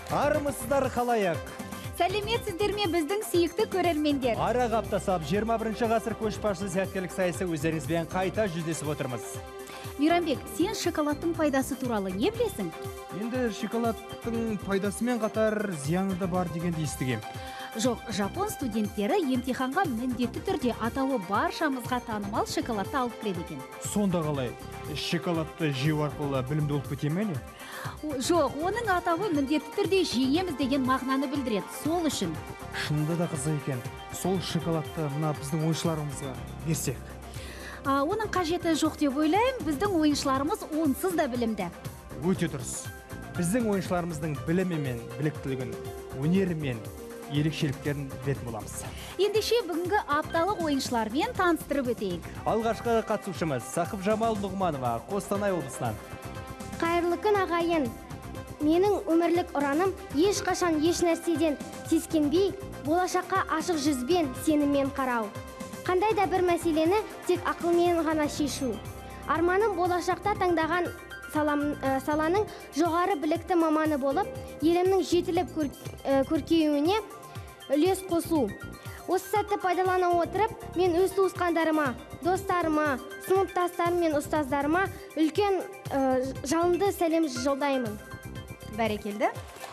Армысыздар халайық. Сәлеметсіздер ме біздің сүйікті көрермендер. Ара қаптасап 21 ғасыр көшбасшы сәттілік сайысы өздеріңізбен қайта жүздесіп отырмыз. Мейрамбек, сен шоколадтың пайдасы туралы не білесің? Енді шоколадтың пайдасымен қатар зияны да бар дегенді естігем. Жоқ, жапон студенттері емтиханға міндетті түрде атауы баршамызға танымал шоколадты алып кіреді екен. Сонда қалай? Шоколадты жеу арқылы білімді болып кете ме не? Жоқ, оның атауы міндетті түрде жейеміз деген мағынаны білдіреді. Сол үшін. Шынында да қызық екен. Сол шоколадты мына біздің ойыншыларымызға берсек. Оның қажеті жоқ деп ойлаймын, біздің ойыншыларымыз онсыз да білімді. Өте дұрыс. Біздің ойыншыларымыздың білімі мен біліктілігін, өнері мен ерекшеліктерін білетін боламыз. Ендеше бүгінгі апталық ойыншылармен таныстырып өтейік. Алғашқы қатысушымыз Сақып Жамал Нұғманова, Қостанай облысынан. Қайырлы күн ағайын. Менің өмірлік ұраным ешқашан еш нәрседен сескенбей, болашаққа ашық жүзбен сеніммен қарау. Қандай да бір мәселені тек ақылмен ғана шешу. Арманым болашақта таңдаған саланың жоғары білікті маманы болып, елімнің жетіліп көркеюіне үлес қосу. Осы сәтті пайдалана отырып, мен өз туысқандарыма, достарыма, сыныптастарым мен ұстаздарыма үлкен жалынды сәлем жолдаймын. Бәрекелді.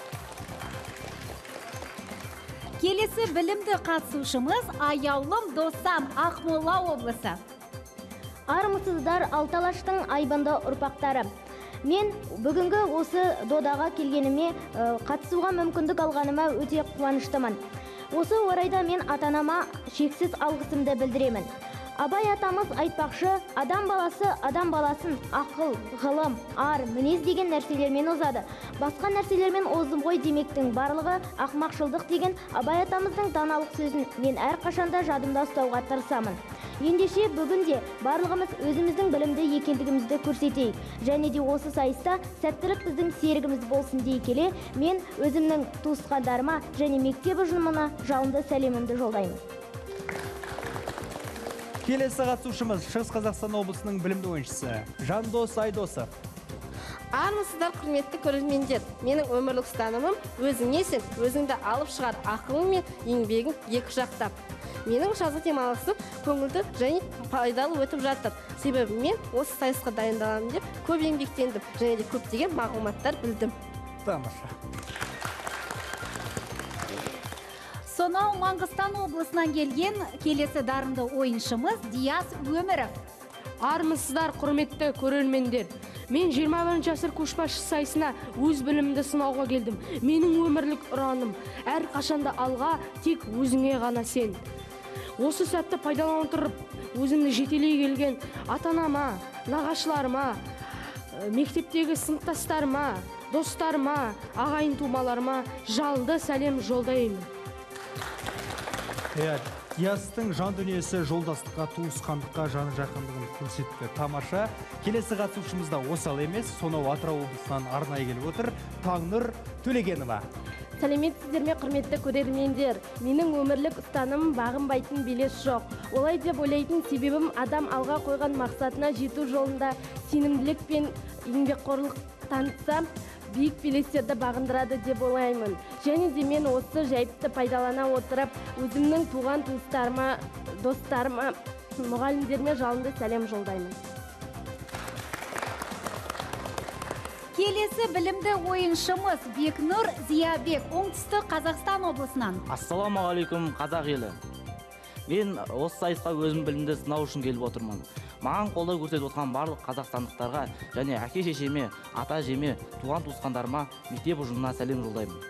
Келесі білімді қатысушымыз Аяулым Достан, Ақмола облысы. Армысыздар Алталаштың айбынды ұрпақтары. Мен бүгінгі осы додаға келгеніме, қатысуға мүмкіндік алғаныма өте қуаныштымын. Осы орайда мен атанама шексіз алғысымды білдіремін. Абай атамыз айтпақшы, адам баласы адам баласын ақыл, ғылым, ар, мінез деген нәрселермен озады. Басқа нәрселермен оздым ғой демектің барлығы ақымақшылдық деген Абай атамыздың даналық сөзін мен әрқашанда жадымда ұстауға тырысамын. Ендеше бүгінде барлығымыз өзіміздің білімді екендігімізді көрсетейік. Және де осы сайыста сәттілік біздің серігіміз болсын дей келе, мен өзімнің туысқандарыма және мектеп ұжымына жалынды сәлемімді жолдаймын. Келесі қатысушымыз Шығыс Қазақстан облысының білімді ойыншысы Жандос Айдосов. Армысыздар құрметті көрермендер. Менің өмірлік ұстанымым өзіңесің, өзіңді алып шығар ақылың мен еңбегің екі жақтап. Менің жазғы демалысым көңілді және пайдалы өтіп жатыр. Себебі мен осы сайысқа дайындаламын деп көп еңбектендім және де көптеген мағлұматтар білдім. Тамаша. Сонау Маңғыстан облысынан келген келесі дарынды ойыншымыз Диас Өміров. Армысыздар құрметті көрермендер. Мен 21 ғасыр көшбасшы сайысына өз білімімді сынауға келдім. Менің өмірлік ұраным әр қашанда алға, тек өзіңе ғана сен. Осы сәтті пайдалана отырып, өзімді жетелей келген ата-анама, нағашыларыма, мектептегі сыныптастарыма, достарыма, ағайын тумаларыма жалынды сәлем жолдаймын. Диастың жан дүниесі жолдастыққа, туысқандыққа, жаны жақындығын көрсетті. Тамаша. Келесі қатысушымыз да осал емес, сонау Атырау облысынан арнайы келіп отыр. Таңнұр Төлегенова. Сәлеметсіздер ме құрметті көрермендер. Менің өмірлік ұстанымым бағынбайтын белес жоқ. Олай деп ойлайтын себебім адам алға қойған мақсатына жету жолында сенімділік пен еңбекқорлық танытса, биік белестерді бағындырады деп ойлаймын. Және де мен осы жайыпты пайдалана отырып, өзімнің туған туыстарыма, достарыма, мұғалімдеріме жалынды сәлем жолдаймын. Келесі білімді ойыншымыз Бекнұр Зиябек, Оңтүстік Қазақстан облысынан. Ассаламағалейкум қазақ елі. Мен осы сайысқа өзім білімді сынау үшін келіп отырмын. Маған қолдау көрсетіп отқан барлық қазақстандықтарға және әке-шешеме, ата-әжеме, туған туысқандарыма, мектеп ұжымына сәлем жолдаймын.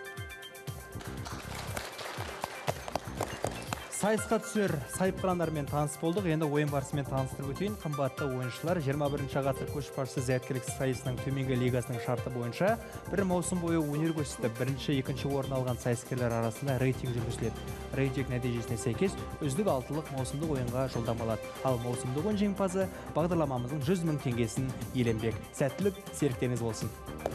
Сайысқа түсер сайыпқырандармен таныс болдық. Енді ойын барысымен таныстырып өтейін. Қымбатты ойыншылар 21 ғасыр көшбасшы зияткерлік сайысының төменгі лигасының шарты бойынша бір маусым бойы өнер көрсетіп, бірінші, екінші орын алған сайыскерлер арасында рейтинг жүргізіледі. Рейтинг нәтижесіне сәйкес үздік 6-лық маусымдық ойынға жолдамалады. Ал маусымдық ойын жеңімпазы бағдарламамыздың 100 000 теңгесін иеленбек. Сәттілік серіктеріңіз болсын.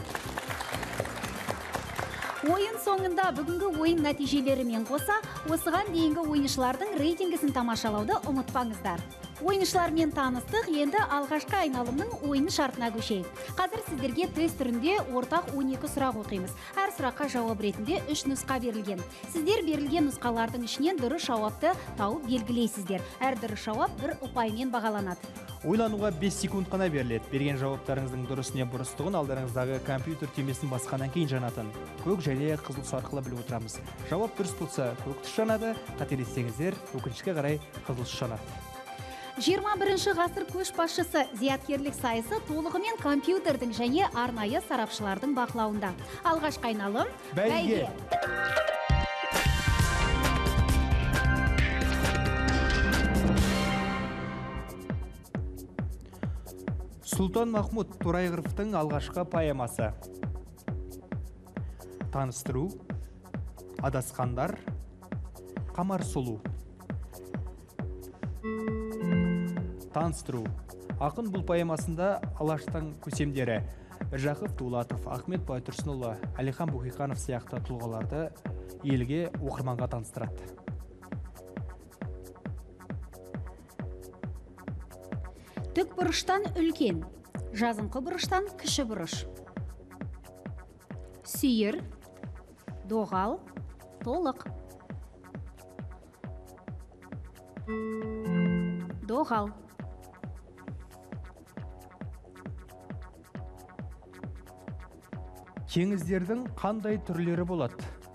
Ойын соңында бүгінгі ойын нәтижелерімен қоса, осыған дейінгі ойыншылардың рейтингісін тамашалауды ұмытпаңыздар. Ойыншылармен таныстық, енді алғашқы айналымның ойын шартына көшейік. Қазір сіздерге тест түрінде ортақ 12 сұрақ оқимыз. Әр сұраққа жауап ретінде 3 нұсқа берілген. Сіздер берілген нұсқалардың ішінен дұрыс жауапты тауып белгілейсіздер. Әр дұрыс жауап бір ұпаймен бағаланады. Ойлануға 5 секунд қана беріледі. Берген жауаптарыңыздың дұрыс не бұрыстығын алдарыңыздағы компьютер түймесін басқаннан кейін жанатын. Көк және қызыл түс арқылы біліп отырамыз. Жауап дұрыс болса, көк түс жанады, қателессеңіздер, өкінішке қарай қызыл түс жанады. 21 ғасыр көшбасшысы зияткерлік сайысы толығымен компьютердің және арнайы сарапшылардың бақылауында. Алғашқы айналым бәйге. Сұлтан Махмұд Торайғыровтың алғашқы поэмасы. Таныстыру, адасқандар, қамар сұлу. Таныстыру. Ақын бұл поэмасында Алаштың көсемдері Міржақып Дулатов, Ахмет Байтұрсынұлы, Әлихан Бөкейханов сияқты тұлғаларды елге, оқырманға таныстырады. Түк бұрыштан үлкен, жазыңқы бұрыштан кіші бұрыш. Сүйір, доғал, толық. Доғал. Теңіздердің қандай түрлері болады?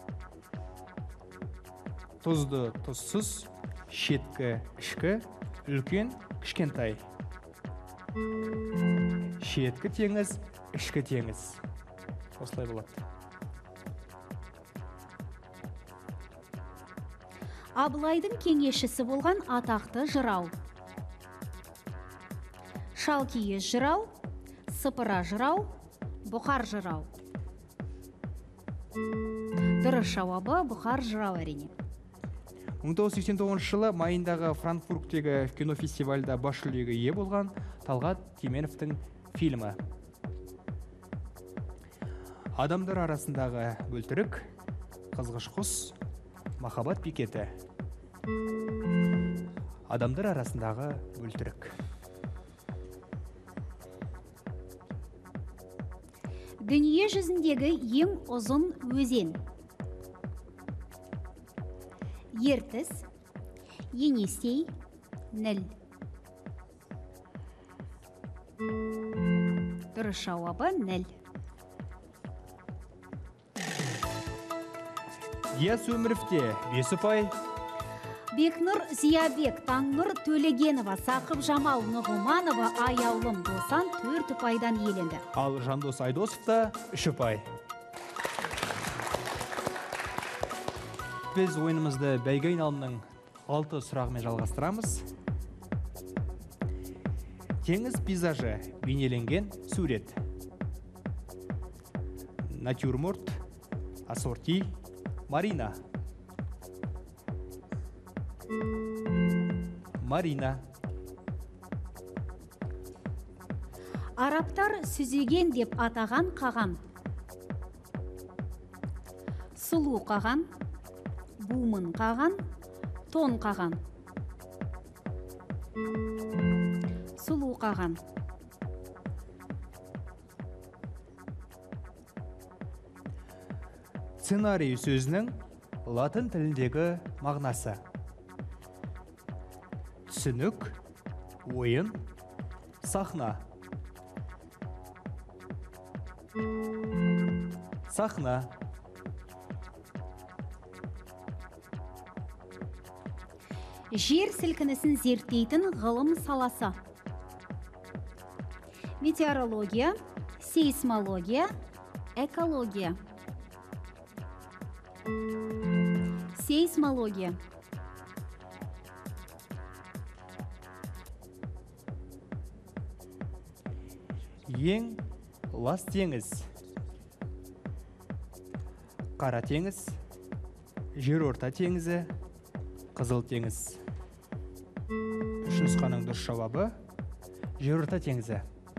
Тұзды, тұзсыз, шеткі, ішкі, үлкен, кішкентай. Шеткі теңіз, ішкі теңіз. Осылай болады. Абылайдың кеңесшісі болған атақты жырау. Шалкиіз жырау, сыпыра жырау, бұқар жырау. Дұрыс жауабы бұқар жырау әрине. 1989 жылы майындағы Франкфурттегі кинофестивальда бас жүлдеге ие болған Талғат Теменовтің фильмі. Адамдар арасындағы бөлтірік, қызғыш құс, махаббат бекеті. Адамдар арасындағы бөлтірік. Дүние жүзіндегі ең ұзын өзен. Ертіс, Енисей, Ніл. Дұрыс жауабы Ніл. Диас Өміровте 5 ұпай. Бекнұр Зиябек, Таңнұр Төлегенова, Сақып Жамал Нұғыманова, Аяулым Досан 4 ұпайдан иеленді. Ал Жандос Айдосовта 3 ұпай. Біз ойынымызды бәйге айналымның 6 сұрағымен жалғастырамыз. Теңіз пейзажы бейнеленген сурет. Натюрморт, ассорти, марина. Марина. Арабтар сүзеген деп атаған қаған. Сұлу қаған, бумын қаған, тон қаған. Сұлу қаған. Сценарий сөзінің латын тіліндегі мағынасы. Түсінік, ойын, сахна. Сахна. Жер сілкінісін зерттейтін ғылым саласы. Метеорология, сейсмология, экология. Сейсмология. Ең лас теңіз. Қара теңіз, жерорта теңізі, қызыл теңіз. Үш нұсқаның дұрыс жауабы жерорта теңізі.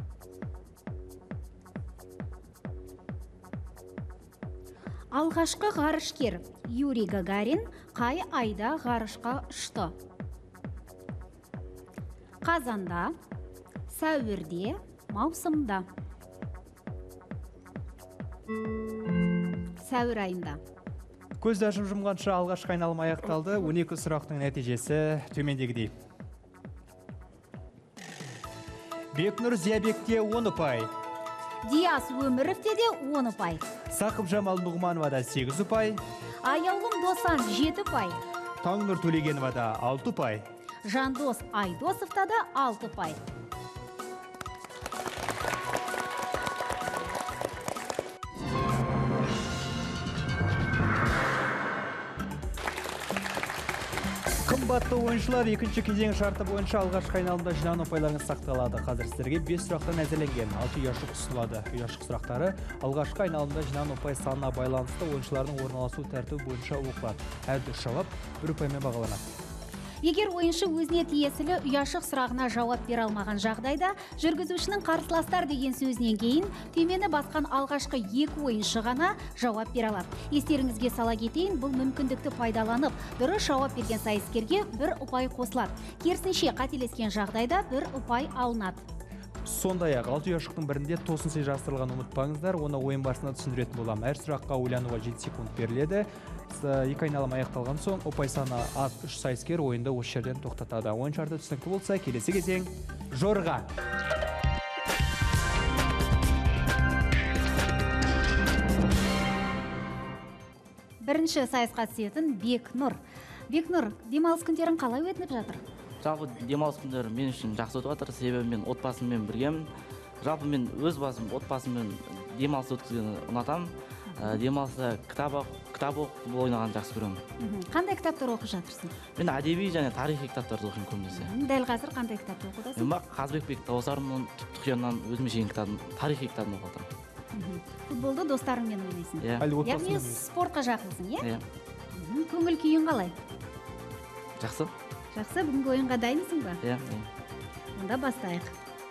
Алғашқы ғарышкер Юрий Гагарин қай айда ғарышқа ұшты? қазанда, сәуірде, маусымда. Сәуір айында. Көзді ашып жұмғанша алғашқы айналым аяқталды. 12 сұрақтың нәтижесі төмендегідей. Бекнұр Зиябекте 10 ұпай. Диас Өміровте де 10 ұпай. Сақып Жамал Нұғмановада 8 ұпай. Аяулым Досан 7 ұпай. Таңнұр Төлегеновада 6 ұпай. Жандос Айдосовта да 6 ұпай. Қымбатты ойыншылар, екінші кезең шарты бойынша алғашқы айналымда жинаған ұпайларыңыз сақталады. Қазір сіздерге 5 сұрақтан әзірленген. 6 ұяшық ұсынылады. Ұяшық сұрақтары алғашқы айналымда жинаған ұпай санына байланысты ойыншылардың орналасу тәртібі бойынша оқылады. Әр дұрыс жауап 1 ұпаймен бағаланады. Егер ойыншы өзіне тиесілі ұяшық сұрағына жауап бере алмаған жағдайда, жүргізушінің қарсыластар деген сөзінен кейін түймені басқан алғашқы 2 ойыншы ғана жауап бере алады. Естеріңізге сала кетейін, бұл мүмкіндікті пайдаланып, дұрыс жауап берген сайыскерге 1 ұпай қосылады. Керісінше қателескен жағдайда 1 ұпай алынады. Сондай-ақ 6 ұяшықтың бірінде тосын сый жасырылған ұмытпаңыздар, оны ойын барысында түсіндіретін болам. Әр сұраққа ойлануға 7 секунд беріледі. 2 айналым аяқталған соң ұпай саны аз 3 сайыскер ойынды осы жерден тоқтатады. Ойын шарты түсінікті болса, келесі кезең жорға. Бірінші сайысқа түсетін Бекнұр. Бекнұр, демалыс күндерің қалай өтіп жатыр? Жалпы демалыс күндері мен үшін жақсы өтіп жатыр, себебі мен отбасыммен біргемін. Жалпы мен өз басым отбасыммен демалыс өткізгенді ұнатамын. Демалыста кітап оқып ойнаған жақсы көремін. Қандай кітаптар оқып жатырсың? Мен әдеби және тарихи кітаптарды оқимын көбінесе. Дәл қазір қандай кітапты оқудасың? Мен Қазбек Тауасарымның Тұқияннан өзіме шейін кітабын, тарихи кітабын оқып жатырмын. Футболды достарыңмен ойнайсың? Иә. Яғни спортқа жақынсың, иә? Иә. Көңіл күйің қалай? Жақсы. Жақсы, бүгінгі ойынға дайынсың ба? Иә. Онда бастайық.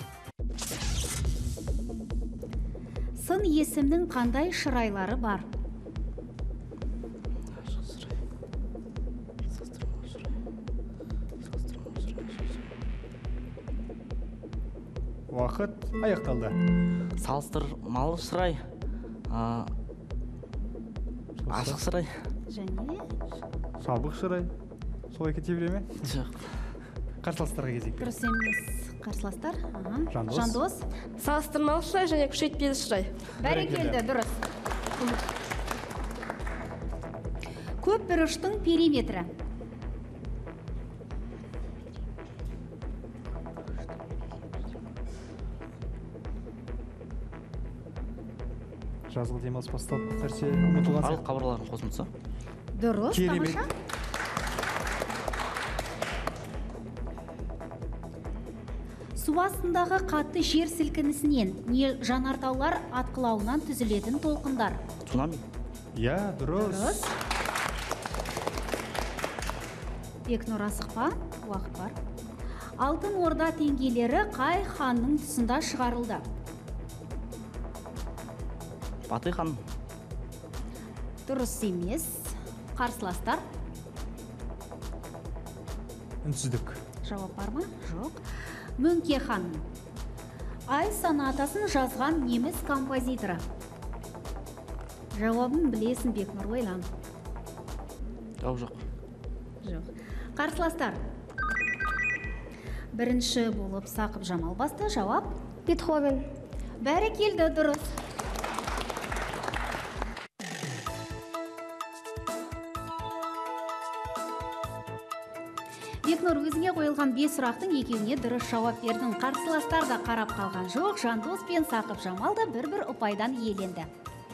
Сын есімнің қандай шырайлары бар? Уақыт аяқталды. Салыстырмалы шырай, ашық шырай. Және? Жабық шырай. Солай кете бере ме? Жоқ. Қарсыластарға кезек. Дұрыс емес. Қарсыластар? Жандос. Жандос. Салыстырмалы шырай және күшейтпелі шырай. Бәрекелді, дұрыс. Көп бұрыштың периметрі. Жазғы демалыс басталып нәрсе ұмытылған Барлық хабарлардың қосындысы. Дұрыс, Керемет. тамаша. Су астындағы қатты жер сілкінісінен не жанартаулар атқылауынан түзілетін толқындар? Цунами. Иә, дұрыс. Дұрыс. Бекнұр, асықпа, уақыт бар. Алтын орда теңгелері қай ханның тұсында шығарылды? Батый хан. Дұрыс емес. Қарсыластар? Үнсіздік. Жауап бар ма? Жоқ. Мөңке хан. Ай сонатасын жазған неміс композиторы? Жауабын білесің, Бекнұр, ойлан. Жоқ. Жоқ. Қарсыластар? Бірінші болып Сақып Жамал басты. Жауап? Бетховен. Бәрекелді, дұрыс. Бекнұр, өзіңе қойылған 5 сұрақтың екеуіне дұрыс жауап бердің. Қарсыластар да қарап қалған жоқ. Жандос пен Сақып Жамал да бір-бір ұпайдан иеленді.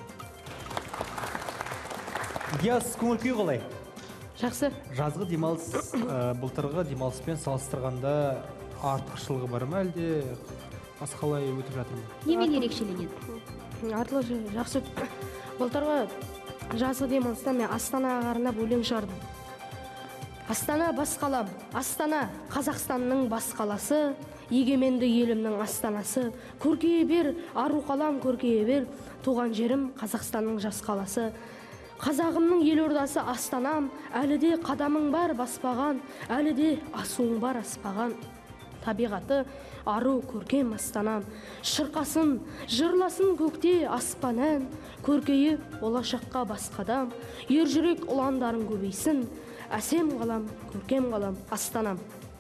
Диас, көңіл күй қалай? Жақсы. Жазғы демалыс былтырғы демалыспен салыстырғанда артықшылығы бар ма, әлде қалай өтіп жатыр ма? Немен ерекшеленеді? Артылы жақсы өтіп. Былтырғы жазғы демалыста мен Астанаға арнап өлең шығардым. Астана бас қалам, Астана Қазақстанның бас қаласы, егеменді елімнің астанасы, көркейе бер, ару қалам көркейе бер, туған жерім Қазақстанның жас қаласы. Қазағымның елордасы Астанам, әлі де қадамың бар баспаған, әлі де асуың бар аспаған. табиғаты ару көркем астанам. Шырқасын, жырласын көкте аспан ән, көркейі болашаққа басқадам. Ержүрек ұландарын көбейсін, әсем қалам, көркем қалам, астанам.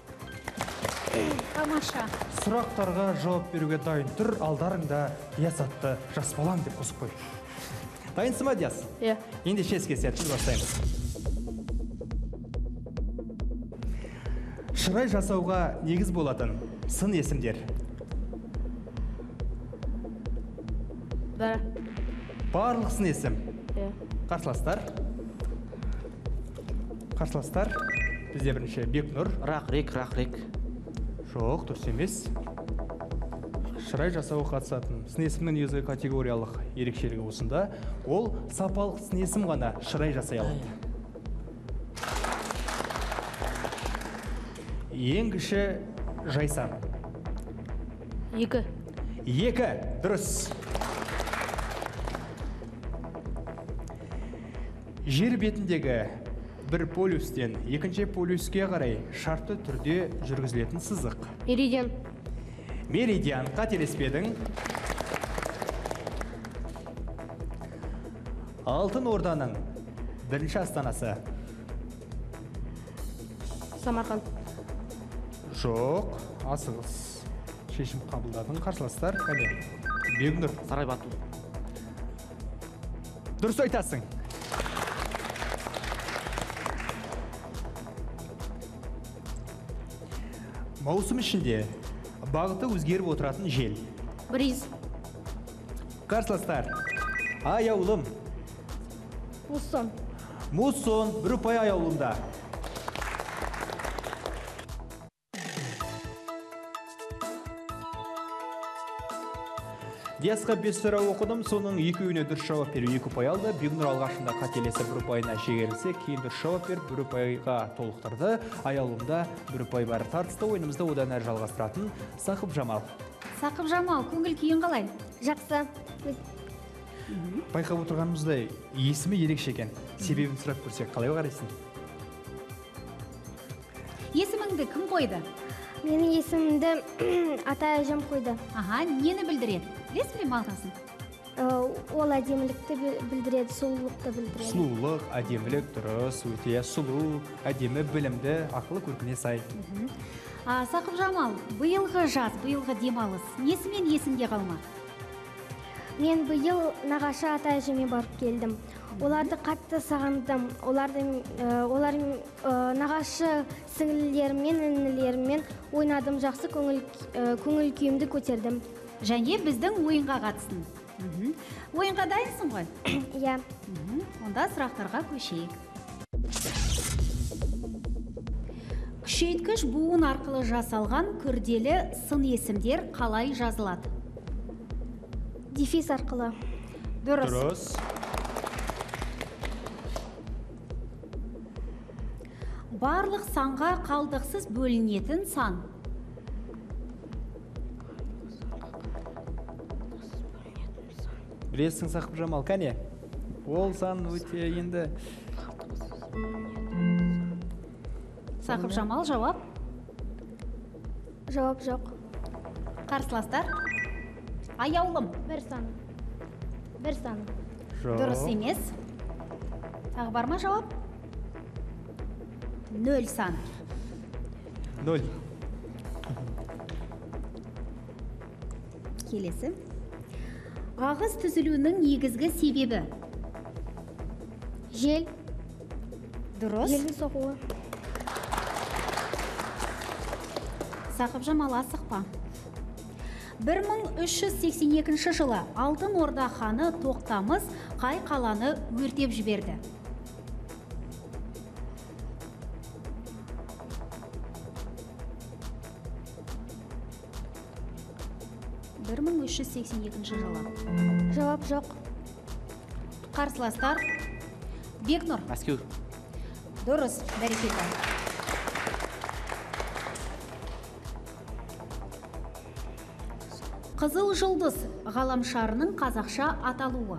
Тамаша. Сұрақтарға жауап беруге дайын тұр, алдарыңда Диас атты жас балам деп қосып қой. Дайынсың ба, Диас? Иә. Ендеше іске сәтсіз бастаймыз. Шырай жасауға негіз болатын сын есімдер. Барлық сын есім. Қарсыластар. Бізде бірінші Бекнұр. Рақрек. Жоқ, дұрыс емес. Шырай жасауға қатысатын сын есімнің негізгі категориялық ерекшелігі осында. Ол сапалық сын есім ғана шырай жасай алады. Ең кіші Жайсан. 2. Дұрыс. Жер бетіндегі бір полюстен екінші полюске қарай шартты түрде жүргізілетін сызық. Меридиан, қателеспедің. Алтын Орданың бірінші астанасы. Самарқан. Жоқ, асығыс. Шешім қабылдадың. Қарсыластар, қане? Бегнұр. Сарайбату. Дұрыс айтасың. Маусым ішінде бағыты өзгеріп отыратын жел. Бриз. Қарсыластар. Аяулым. Муссон, бір ұпай аяулымда. Диасқа 5 сұрақ оқыдым, соның 2-үне дұрыс жауап беру 2 ұпай алды. Бегнұр алғашында қателесі 1 ұпайына шегерілсе, кейін дұрыс жауап беріп 1 ұпайға толықтырды. Аяулымда 1 ұпай бар. Тартысты ойынымызды одан әрі жалғастыратын Сақып Жамал. Сақып Жамал, көңіл күйің қалай? Жақсы. Байқап отырғанымыздай, есімі ерекше екен. Себебін сұрап көрсек, қалай қарайсың? Есіміңді кім қойды? Менің есімімді ата-әжем қойды. Нені білдіреді? Білесің бе мағынасын? Ол әдемілікті білдіреді, сұлулықты білдіреді. Сұлулық, әдемілік, дұрыс, өте сұлу, әдемі, білімді, ақылы көркіне сай. Сақып Жамал, биылғы жаз, биылғы демалыс, несімен есіңде қалмады? Мен биыл нағашы ата-әжеме барып келдім. Оларды қатты сағындым. Олардың нағашы сіңлілеріммен, інілеріммен ойнадым, жақсы көңіл күйімді көтердім. Және біздің ойынға қатыстың. Ойынға дайынсың ғой? Иә. Онда сұрақтарға көшейік. Күшейткіш буын арқылы жасалған күрделі сын есімдер қалай жазылады? Дефис арқылы. Дұрыс. Барлық санға қалдықсыз бөлінетін сан. Білесің, Сақып Жамал, кәне? Ол сан өте енді... Сақып Жамал, жауап? Жауап жоқ. Қарсыластар? Аяулым. Бір саны. Дұрыс емес. Тағы бар ма жауап? 0 сан. 0. Келесі. Ағыс түзілуінің негізгі себебі? Жел. Дұрыс. Желдің соғуы. Сақып Жамал, асықпа. 1382 жылы Алтын Орда ханы Тоқтамыс қай қаланы өртеп жіберді? жылы. Жауап жоқ. Қарсыластар? Бекнұр. Мәскеу. Дұрыс, бәрекелді. Қызыл жұлдыз ғаламшарының қазақша аталуы?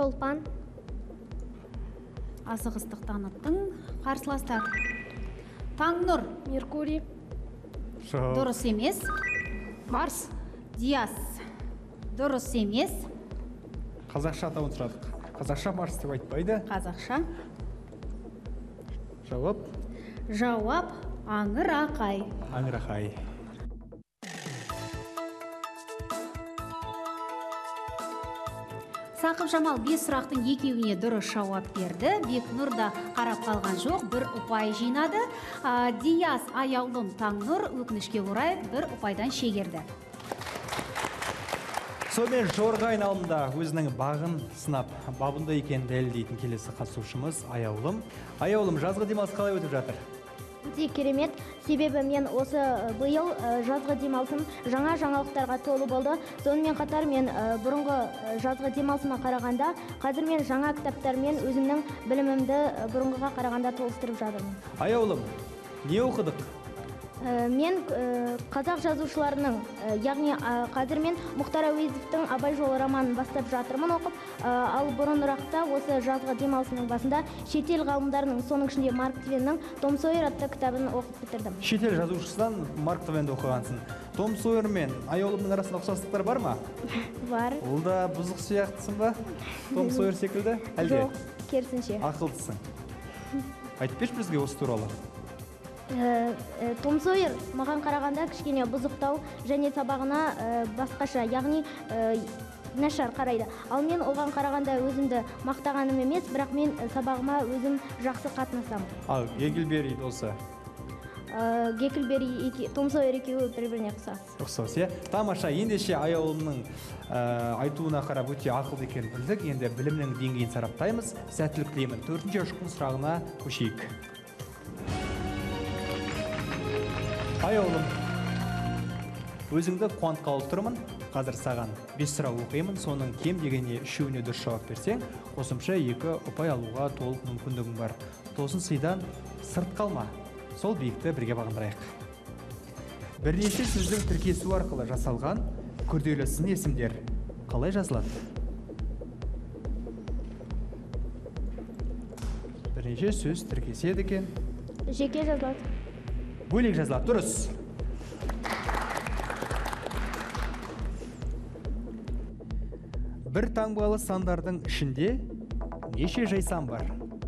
Шолпан. Асығыстық таныттың. Қарсыластар? Таңнұр. Меркурий. Дұрыс емес. Марс. Диас. Дұрыс емес. Қазақша атауын сұрадық. Қазақша Марс деп айтпайды. Қазақша. Жауап. Жауап Аңырақай. Аңырақай. Сақып Жамал 5 сұрақтың екеуіне дұрыс жауап берді. Бекнұр да қарап қалған жоқ, 1 ұпай жинады. Диас, Аяулым, Таңнұр өкінішке орай 1 ұпайдан шегерді. Сонымен жорға айналымда өзінің бағын сынап, бабында екен дәлелдейтін келесі қатысушымыз Аяулым. Аяулым, жазғы демалыс қалай өтіп жатыр? Өте керемет, себебі мен осы биыл жазғы демалысым жаңа жаңалықтарға толы болды. Сонымен қатар мен бұрынғы жазғы демалысыма қарағанда, қазір мен жаңа кітаптармен өзімнің білімімді бұрынғыға қарағанда толыстырып жатырмын. Аяулым, не оқыдық? Мен қазақ жазушыларының, яғни қазір мен Мұхтар Әуезовтің Абай жолы романын бастап жатырмын оқып, ал бұрынырақта осы жазғы демалысының басында шетел ғалымдарының, соның ішінде Марк Твеннің Том Сойер атты кітабын оқып бітірдім. Шетел жазушысынан Марк Твенді оқығансың. Том Сойер мен Аяулымның арасында ұқсастықтар бар ма? Бар. Ол да бұзық сияқтысың ба? Том Сойер секілді? Әлде? Жоқ, керісінше. Ақылдысың. Айтып берші бізге осы туралы. Том Сойер маған қарағанда кішкене бұзықтау және сабағына басқаша, яғни нашар қарайды. Ал мен оған қарағанда өзімді мақтағаным емес, бірақ мен сабағыма өзім жақсы қатынасамын. Ал Гекльберри досы? Гекльберри, Том Сойер екеуі бір-біріне ұқсас. Ұқсас, иә? Тамаша, ендеше Аяулымның айтуына қарап өте ақылды екенін білдік. Енді білімнің деңгейін сараптаймыз. Сәттілік тілеймін. 4-ші ұшқын сұрағына көшейік. Аяулым, өзіңді қуантқалы тұрмын. Қазір саған 5 сұрақ оқимын. Соның кем дегенде 3-еуіне дұрыс жауап берсең, қосымша 2 ұпай алуға толық мүмкіндігің бар. Тосын сыйдан сырт қалма. Сол биікті бірге бағындырайық. Бірнеше сөздің тіркесу арқылы жасалған күрделі сын есімдер қалай жазылады? Бірнеше сөз тіркеседі екен. Жеке жазылады. Бөлек жазылады, дұрыс. Бір таңбалы сандардың ішінде неше жайсан бар?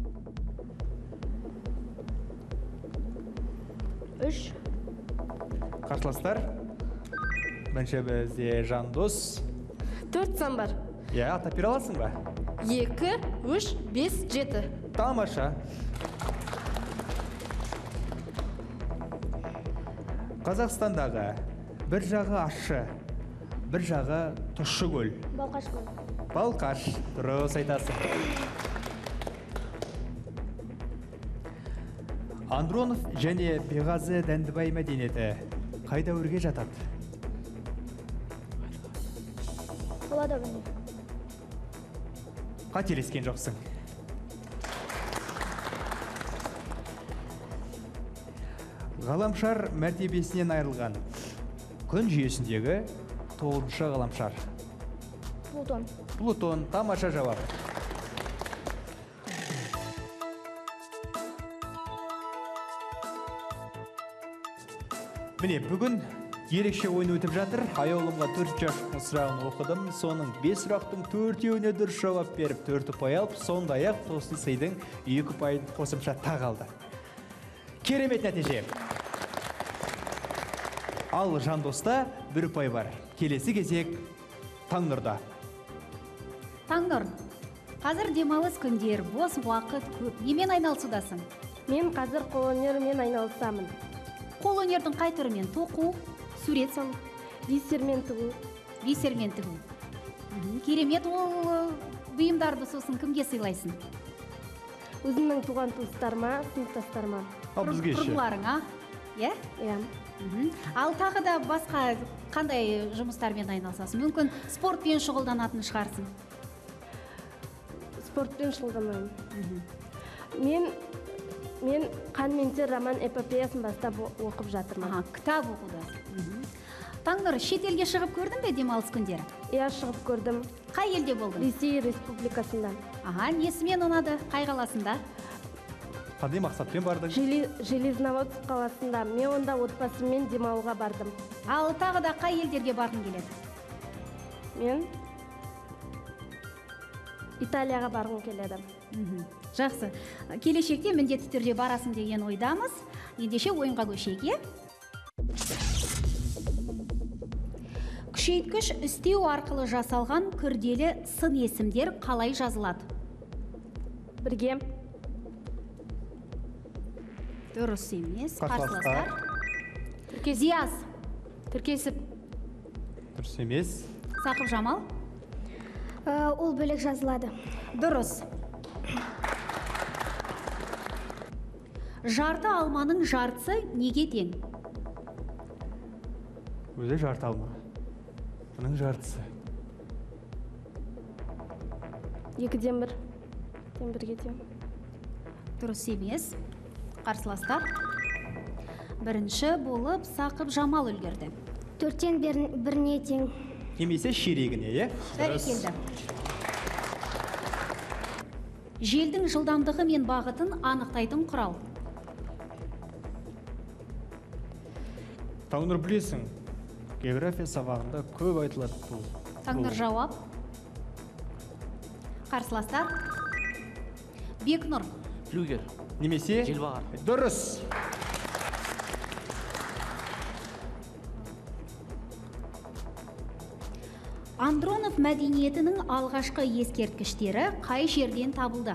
3. Қарсыластар? Бірінші бізде Жандос. 4 сан бар. Атап бере аласың ба? 2, 3, 5, 7. Тамаша. Қазақстандағы бір жағы ащы, бір жағы тұщы көл. Балқаш көл. Балқаш, дұрыс айтасың. Андронов және Беғазы Дәндібай мәдениеті қай дәуірге жатады? Қола дәуіріне. Қателескен жоқсың. Ғаламшар мәртебесінен айырылған күн жүйесіндегі 9-шы ғаламшар. Плутон. Плутон, тамаша жауап. Міне, бүгін ерекше ойын өтіп жатыр. Аяулымға 4 сұрағын оқыдым. Соның 5 сұрақтың 4-еуіне дұрыс жауап беріп, 4 ұпай алып, сондай-ақ тосын сыйдың 2 ұпайын қосымша тағалды. Керемет нәтиже. Ал Жандоста 1 ұпай бар. Келесі кезек Таңнұрда. Таңнұр, қазір демалыс күндер, бос уақыт көп. Немен айналысудасың? Мен қазір қолөнермен айналысамын. Қолөнердің қай түрімен? Тоқу, сурет салу, Бисермен тігу. бисермен тігу. Керемет, ол бұйымдарды сосын кімге сыйлайсың? Өзімнің туған туыстарыма, сыныптастарыма. Ал бізге ше. Құрбыларыңа, иә? Иә. Ал тағы да басқа қандай жұмыстармен айналысасың? Мүмкін спортпен шұғылданатын шығарсың. Спортпен шұғылданамын. Мен қан мен тер роман эпопеясын бастап оқып жатырмын. Кітап оқуда. Таңнұр, шетелге шығып көрдің бе демалыс күндері? Иә, шығып көрдім. Қай елде болдың? Ресей Республикасында. Несімен ұнады? Қай қаласында? Қандай мақсатпен бардың? Железноводск қаласында. Мен онда отбасыммен демалуға бардым. Ал тағы да қай елдерге барғың келеді? Мен Италияға барғым келеді. Жақсы. Келешекте міндетті түрде барасың деген ойдамыз. Ендеше ойынға көшейік, е? Күшейткіш үстеу арқылы жасалған күрделі сын есімдер қалай жазылады? Бірге. Дұрыс емес. Қарсыластар. Зияз. Тіркесіп. Дұрыс емес. Сақып Жамал. Ол бөлек жазылады. Дұрыс. Жарты алманың жартысы неге тең? Өзі жарты алма. Бұның жартысы. 2-ден 1. Бірге тең. Дұрыс емес. Қарсыластар. Бірінші болып Сақып Жамал үлгерді. 4-тен 1-не тең. Немесе ширегіне, е? Бәрекелді. Желдің жылдамдығы мен бағытын анықтайтын құрал. Таңнұр, білесің, география сабағында көп айтылады бұл. Таңнұр жауап. Қарсыластар. Бекнұр. Флюгер. Немесе? Желбағар. Дұрыс. Андронов мәдениетінің алғашқы ескерткіштері қай жерден табылды?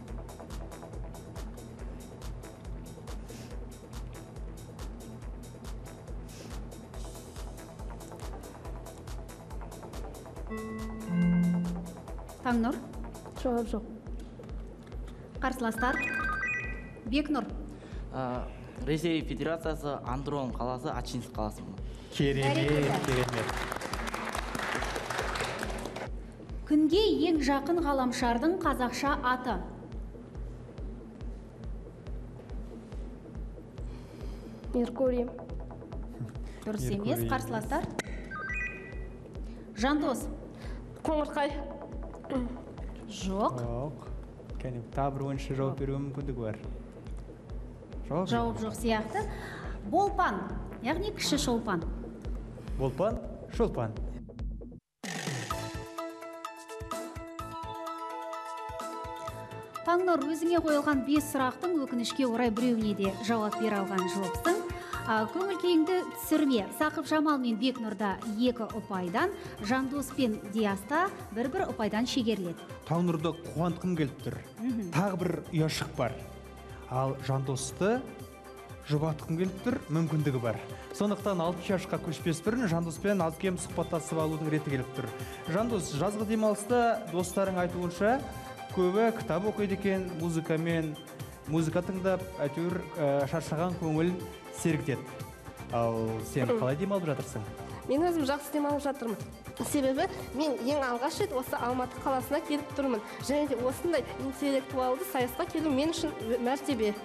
Таңнұр. Жауап жоқ. Қарсыластар. Бекнұр. Ресей Федерациясы, Андрон қаласы, Ачинск қаласы. Керемет. Күнге ең жақын ғаламшардың қазақша аты? Меркурий. Дұрыс емес. Қарсыластар. Жандос. Қоңырқай. Жоқ. Кәне, тағы бір ойыншы жауап беруі мүмкіндігі бар. Жауап жоқ сияқты. Болпан, яғни кіші шолпан. Болпан, шолпан. Таңнұр, өзіңе қойылған 5 сұрақтың өкінішке орай біреуіне де жауап бере алған жоқсың. Көңіл күйіңді түсірме. Сақып Жамал мен Бекнұрда 2 ұпайдан, Жандос пен Дияста 1 ұпайдан шегеріледі. Таңнұрды қуантқым келіп тұр. Тағы бір ұяшық бар. Ал Жандосты жұбатқым келіп тұр, мүмкіндігі бар. Сондықтан 6 жашқа көшпес бұрын Жандоспен аз кем сұхбаттасып алудың реті келіп тұр. Жандос, жазғы демалыста достарың айтуынша көбі кітап оқиды екен, музыка тыңдап, әйтеуір шаршаған көңіл сергітеді. Ал сен қалай демалып жатырсың? Мен өзім жақсы демалып жатырмын. Себебі мен ең алғаш рет осы Алматы қаласына келіп тұрмын. Және де осындай интеллектуалды сайысқа келу мен үшін мәртебе.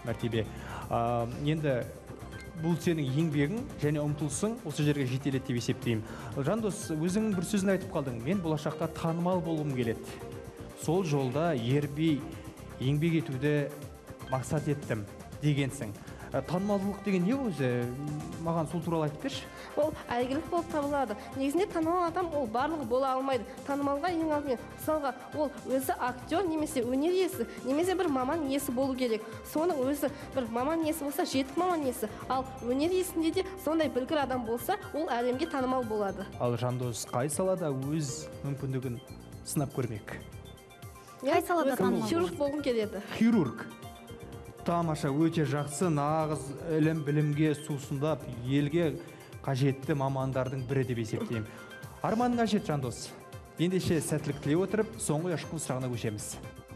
Енді бұл сенің еңбегің және ұмтылысың осы жерге жетеледі деп есептеймін. Жандос, өзің бір сөзін айтып қалдың. Мен болашақта танымал болғым келеді. Сол жолда ербей еңбек етуді мақсат еттім дегенсің. Танымалдылық деген не өзі? Маған сол туралы айтып берші. Ол әйгілік болып табылады. Негізінде танымал адам ол барлығы бола алмайды. Танымалға ең алдымен, мысалға, ол өзі актер немесе өнер иесі, немесе бір маман иесі болу керек. Соның өзі бір маман иесі болса, жетік маман иесі. Ал өнер иесінде де сондай білгір адам болса, ол әлемге танымал болады. Ал Жандос қай салада өз мүмкіндігін сынап көрмек? Қай салада танымал? Хирург болғым келеді. Хирург. Тамаша, өте жақсы, нағыз ілім білімге сусындап, елге қажетті мамандардың бірі деп есептеймін. Арманың қажет, Жандос. Ендеше сәттілік тілей отырып, соңғы ұяшықтың сұрағына көшеміз.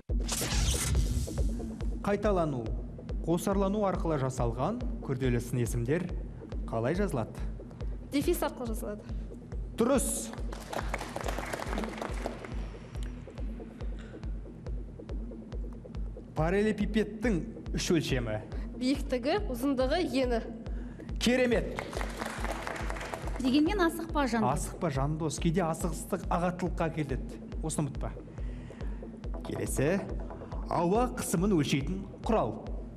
Қайталану, қосарлану арқылы жасалған күрделі сын есімдер қалай жазылады? Дефис арқылы жазылады. Дұрыс. Параллелепипедтің 3 өлшемі? Биіктігі, ұзындығы, ені. Керемет. Дегенмен асықпа, Жандос. Асықпа, Жандос. Кейде асығыстық ағаттылыққа келеді. Осыны ұмытпа. Келесі. Ауа қысымын өлшейтін құрал.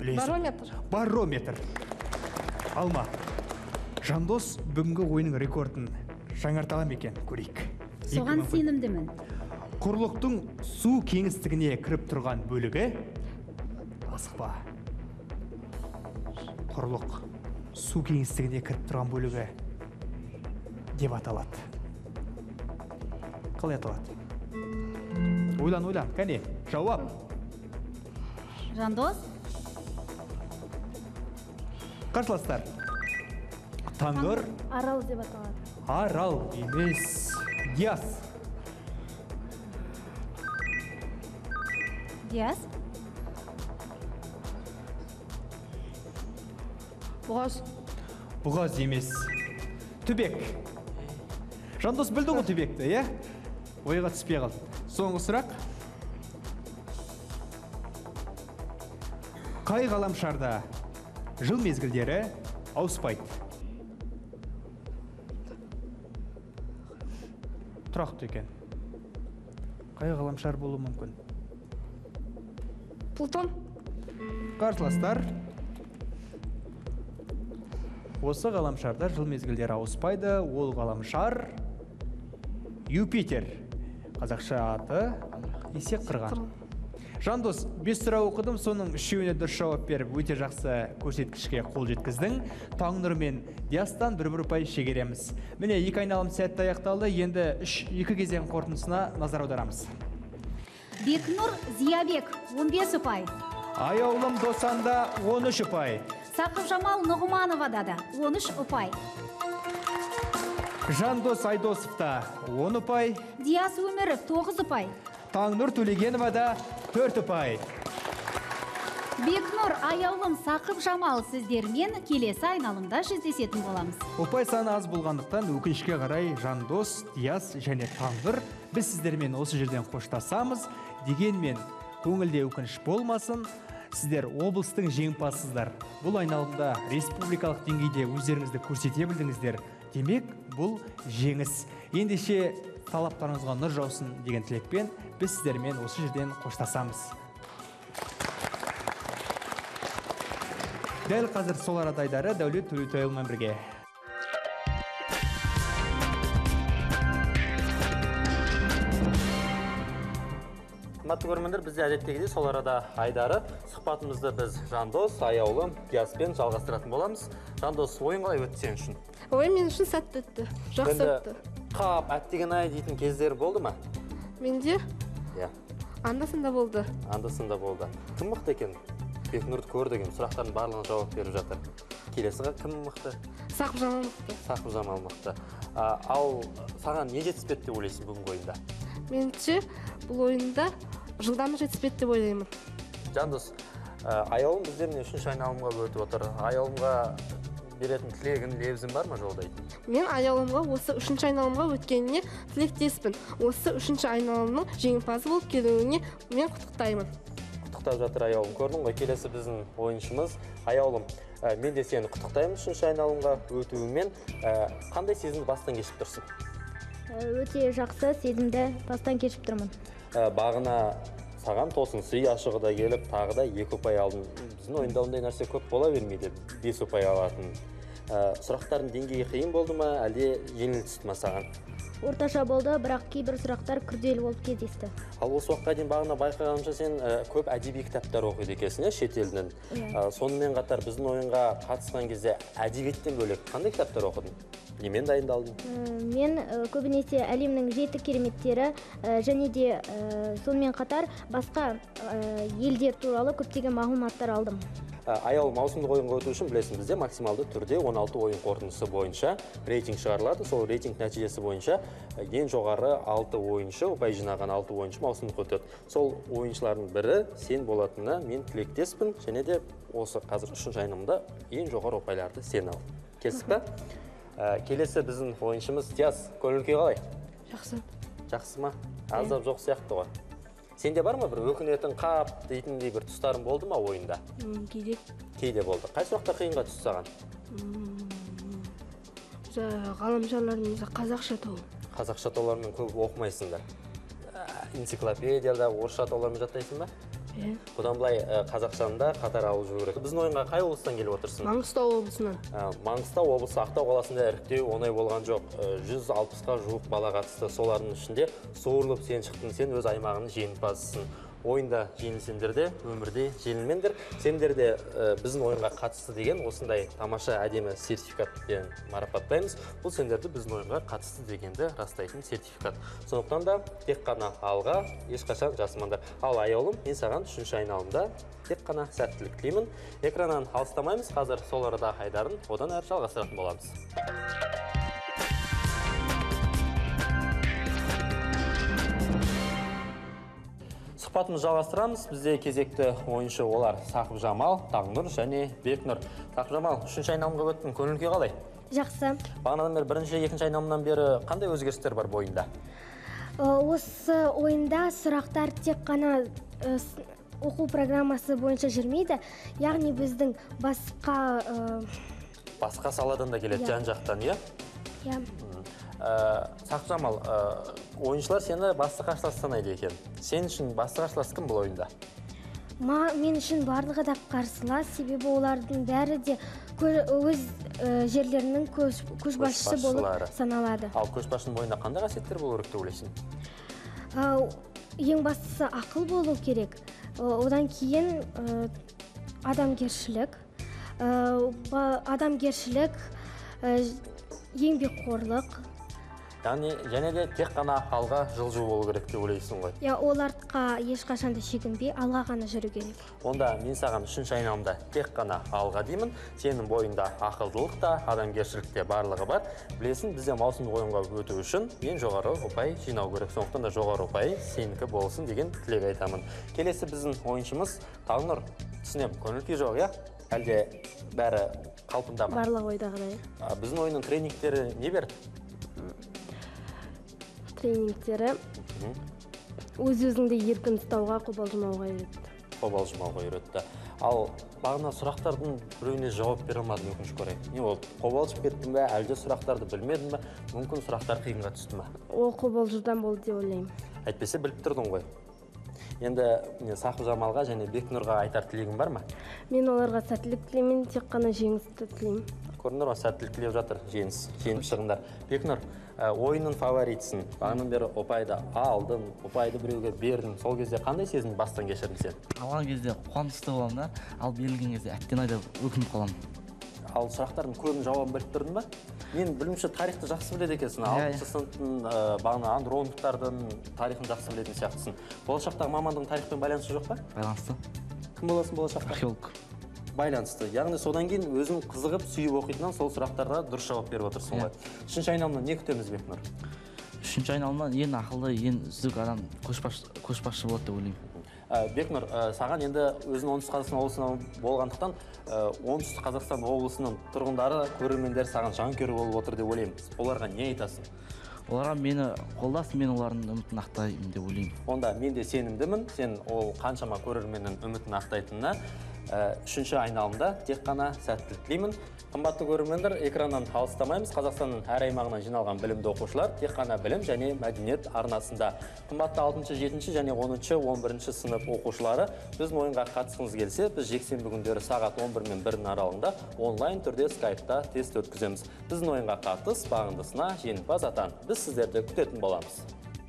Барометр. Алма. Жандос бүгінгі ойының рекордын жаңартала ма екен, көрейік. Соған сенімдімін. Құрлықтың су кеңістігіне кіріп тұрған бөлігі. Асықпа. Құрлық су кеңістігіне кіріп тұрған бөлігі деп аталады. Қалай аталады? Ойлан, кәне, жауап. Жандос? Қарсыластар. Таңғыр. Арал деп аталады. Арал емес. Диас. Диас? Бұғаз. Бұғаз емес. Түбек. Жандос білді ғой түбекті, е? Ойға түспей қалды. Соңғы сұрақ. Қай ғаламшарда жыл мезгілдері ауыспайды? Тұрақты екен. Қай ғаламшар болуы мүмкін? Плутон. Қарсыластар. Осы ғаламшарда жыл мезгілдері ауыспайды. Ол ғаламшар Юпитер. Қазақша аты есек қырған. Жандос, 5 сұрақ оқыдым, соның 3-еуіне дұрыс жауап беріп, өте жақсы көрсеткішке қол жеткіздің. Таңнұр мен Диастан бір ұпай шегереміз. Міне, 2 айналым сәтті аяқталды. Енді 2 кезең қорытындысына назар аударамыз. Бекнұр Зиябек 15 ұпай. Аяулым Досанда 13 ұпай. Сақып Жамал Нұғымановада да 13 ұпай. Жандос Айдосовта 10 ұпай. Диас Өміров 9 ұпай. Таңнұр Төлегеновада 4 ұпай. Бекнұр, Аяулым, Сақып Жамал сіздермен келесі айналымда жүздесетін боламыз. Ұпай саны аз болғандықтан өкінішке қарай Жандос, Диас және Таңнұр біз сіздермен осы жерден қоштасамыз. Дегенмен көңілде өкініш болмасын, сіздер облыстың жеңімпазсыздар. Бұл айналымда республикалық деңгейде өздеріңізді көрсете білдіңіздер. Демек, бұл жеңіс. Ендеше талаптарыңызға нұр жаусын деген тілекпен біз сіздермен осы жерден қоштасамыз. Дәл қазір сол арадайдары Дәулет Төлеутайұлымен бірге. Қымбатты көрермендер, бізде әдеттегідей сол арада Айдары. Сұхбатымызды біз Жандос, Аяулым, Диаспен жалғастыратын боламыз. Жандос, ойын қалай өтті сен үшін? Ойын мен үшін сәтті өтті. Жақсы өтті. Қап, әттеген ай дейтін кездері болды ма? Менде? Иә. Анда-санда болды. Анда-санда болды. Кім мықты екен? Бекнұрды көрді екен, сұрақтардың барлығына жауап беріп жатыр. Келесіға кім мықты? Сақып Жамал мықты. Сақып Жамал мықты. Ал саған не жетіспеді деп ойлайсың бүгінгі ойында? Меніңше бұл ойында жылдамы жетіспеді деп ойлаймын. Жандос, Аяулым біздеріне 3-ші айналымға өтіп отыр. Аяулымға беретін тілегін, лебізін бар ма жолдайтын? Мен Аяулымға осы 3-ші айналымға өткеніне тілектеспін. Осы 3-ші айналымның жеңімпазы болып келуіне мен құттықтаймын. Құттықтап жатыр Аяулым. Көрдің ғой, келесі біздің ойыншымыз. Аяулым, мен де сені құттықтаймын 3-ші айналымға өтуіңмен. Қандай сезімді бастан кешіп тұрсың? Өте жақсы сезімді бастан кешіп тұрмын. Бағына саған тосын сый ашығы да келіп, тағы да 2 ұпай алдың. Біздің ойында ондай нәрсе көп бола бермейді, 5 ұпай алатын. Сұрақтардың деңгейі қиын болды ма, әлде жеңіл түсті ма саған? Орташа болды, бірақ кейбір сұрақтар күрделі болып кездесті. Ал осы уақытқа дейін бағына байқағанымша сен көп әдеби кітаптар оқиды екенсің, шетелден. Сонымен қатар біздің ойынға қатысқан кезде әдебиеттен бөлек қандай кітаптар оқыдың? Немен дайындалдың? Мен көбінесе әлемнің 7 кереметтері және де сонымен қатар басқа елдер туралы көптеген мағлұматтар алдым. Аяулым, маусымдық ойынға өту үшін білесің, бізде максималды түрде 16 ойын қорытындысы бойынша рейтинг шығарылады. Сол рейтинг нәтижесі бойынша ең жоғары 6 ойыншы, ұпай жинаған 6 ойыншы маусымдық өтеді. Сол ойыншылардың бірі сен болатынына мен тілектеспін, және де осы қазір 3-ші айналымда ең жоғары ұпайларды сен ал. Келістік пе? Келесі біздің ойыншымыз Диас, көңіл-күй қалай? Жақсы. Жақсы ма? Аздап жоқ сияқты ғой. Сенде бар ма бір өкінетін қап дейтіндей бір тұстарың болды ма ойында? Кейде. Кейде болды. Қай сұрақта қиынға түсті саған? Ғаламшарларымызда қазақша атау. Қазақша атаулармен көп оқымайсыңдар. Энциклопедияда орысша атаулармен жаттайсың ба? Бұдан былай Қазақстанда қатар алып жүру керек. Біздің ойынға қай облыстан келіп отырсың? Маңғыстау облысынан. Маңғыстау облысы Ақтау қаласында іріктеу оңай болған жоқ. 160-ға жуық бала қатысты. Солардың ішінде суырылып сен шықтың, сен өз аймағының жеңімпазысың. Ойында жеңілсеңдер де, өмірде жеңілмеңдер. Сендер де біздің ойынға қатысты деген осындай тамаша әдемі сертификатпен марапаттаймыз. Бұл сендерді біздің ойынға қатысты дегенді растайтын сертификат. Сондықтан да тек қана алға ешқашан жасымаңдар. Ал аяулым, мен саған 3-ші айналымда тек қана сәттілік тілеймін. Экраннан алыстамаймыз. Қазір сол арада Айдарын одан әрі жалғастыратын боламыз. Сұхбатымызды жалғастырамыз. Бізде кезекті ойыншы олар Сақып Жамал, Тағнұр және Бекнұр. Сақып Жамал, 3-ші айналымға өттің, көңіл-күй қалай? Жақсы. Бағанадан бері 1-ші, 2-ші айналымнан бері қандай өзгерістер бар бойында? Осы ойында сұрақтар тек қана оқу программасы бойынша жүрмейді. Яғни біздің басқа саладан да келеді, жан-жақтан, иә? Иә. Сақып Жамал, ойыншылар сені басты қарсылас санайды екен. Сен үшін басты қарсылас кім бұл ойында? Мен үшін барлығы да қарсылас, себебі олардың бәрі де өз жерлерінің көшбасшысы болып саналады. Ал көшбасшының бойында қандай қасиеттер болу керек деп ойлайсың? Ең бастысы ақыл болу керек. Одан кейін адамгершілік, еңбекқорлық. Яғни, және де тек қана алға жылжу болу керек деп ойлайсың ғой. Ол артқа ешқашан да шегінбей, алға ғана жүру керек. Онда мен саған 3-ші айналымда тек қана алға деймін. Сенің бойында ақылдылық та, адамгершілік те барлығы бар. Білесің, бізде маусымдық ойынға өту үшін ең жоғары ұпай жинау керек. Сондықтан да жоғары ұпай сенікі болсын деген тілек айтамын. Келесі біздің ойыншымыз Тағнұр. Түсінем, көңіл-күй жоқ, иә? Әлде бәрі қалпында ма? Барлығы ойдағыдай. Біздің ойынның тренингтері не берді? Тренингтері өз-өзіңді еркін ұстауға, қобалжымауға үйретті. Қобалжымауға үйретті. Ал бағына сұрақтардың біреуіне жауап бере алмадым, өкінішке орай. Не болды? Қобалжып кеттің бе, әлде сұрақтарды білмедің бе? Мүмкін сұрақтар қиынға түсті ме? Ол қобалжудан болды деп ойлаймын. Әйтпесе біліп тұрдың ғой. Енді Сақып Жамалға және Бекнұрға айтар тілегің бар ма? Мен оларға сәттілік тілеймін, тек қана жеңісті тілеймін. Көрінер ма, сәттілік тілеп жатыр, жеңіп шығыңдар. Бекнұр, ойынның фаворитсің. Бағынан бері ұпайды алдың, ұпайды біреуге бердің. Сол кезде қандай сезім бастан кешірдің сен? Алған кезде қуанышты боламын да, ал берілген кезде әттен айда өкініп қаламын. Ал сұрақтардың көбінің жауабын біліп тұрдың ба? Мен білімші тарихты жақсы біледі екенсің. 6-шы сыныптың бағана андрондықтардың тарихын жақсы білетін сияқтысың. Болашақтағы мамандығың тарихпен байланысы жоқ па? Байланысты. Кім боласың болашақта? Археолог. Байланысты. Яғни содан кейін өзің қызығып, сүйіп оқитыннан сол сұрақтарға дұрыс жауап беріп отырсың ғой. 3-ші айналымнан не күтеміз, Бекнұр? 3-ші айналымнан ең ақылды, ең үздік адам көшбасшы болады деп ойлаймын. Бекнұр, саған енді өзің оңтүстік Қазақстан облысынан болғандықтан, оңтүстік Қазақстан облысының тұрғындары, көрермендер саған жанкүйер болып отыр деп ойлаймын. Оларға не айтасың? Оларға мені қолдас, мен олардың үмітін ақтаймын деп ойлаймын. Онда мен де сенімдімін, сен ол қаншама көрерменнің үмітін ақтайтынына. 3-ші айналымда тек қана сәттілік тілеймін. Қымбатты көрермендер, экраннан алыстамаймыз. Қазақстанның әр аймағынан жиналған білімді оқушылар тек қана білім және мәдениет арнасында. Қымбатты 6-шы, 7-ші және 10-шы, 11-ші сынып оқушылары, біздің ойынға қатысқыңыз келсе, біз жексенбі күндері сағат 11 мен 1 аралығында онлайн түрде скайпта тест өткіземіз. Біздің ойынға қатыс, бағындысына жеңімпаз атан. Біз сіздерді күтетін боламыз.